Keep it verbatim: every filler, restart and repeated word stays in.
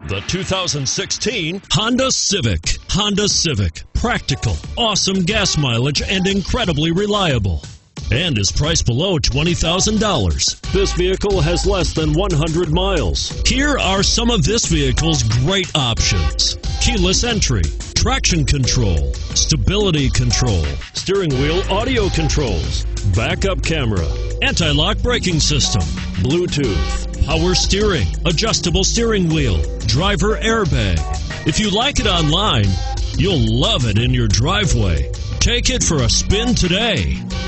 The two thousand sixteen Honda Civic. Honda Civic. Practical, awesome gas mileage, and incredibly reliable. And is priced below twenty thousand dollars. This vehicle has less than one hundred miles. Here are some of this vehicle's great options: keyless entry, traction control, stability control, steering wheel audio controls, backup camera, anti-lock braking system, Bluetooth, power steering, adjustable steering wheel, driver airbag. If you like it online, you'll love it in your driveway. Take it for a spin today.